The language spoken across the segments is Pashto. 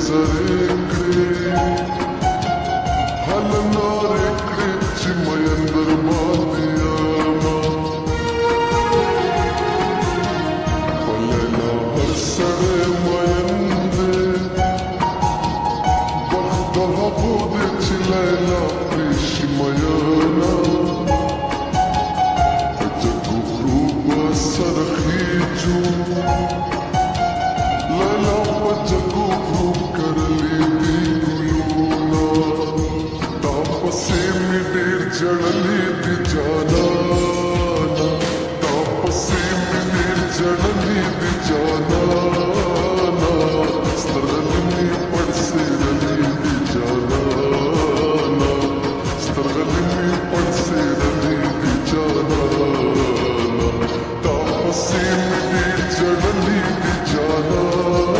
زرې کړې حلنارې کړې چې مین در باندې یما په لیلا هر سړی مین دی بخت د هغو دی چې لیلا پرې شي مینا په جګو غرو به سره خیجو لیلا په جګو غرو کرلې دي ګلونه تا پسې مې ډېر ژړلې دي جانانه تا پسې مې ډېر ژړلې دي جانانه سترګلې مې پړسېدلې دي جانانه سترګلې مې پړسېدلې دي جانانه تا پسې مې ډېر ژړلې دي جانانه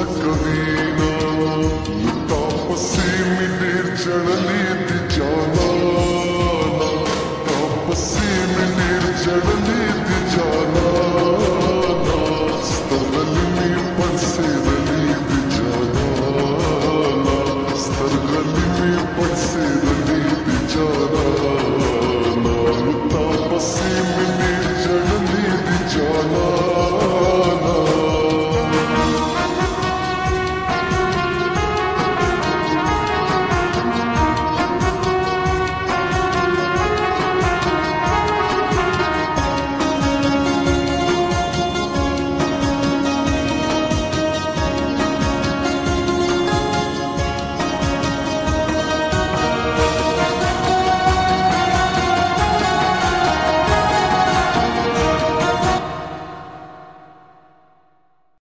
चढ़ली थी जाना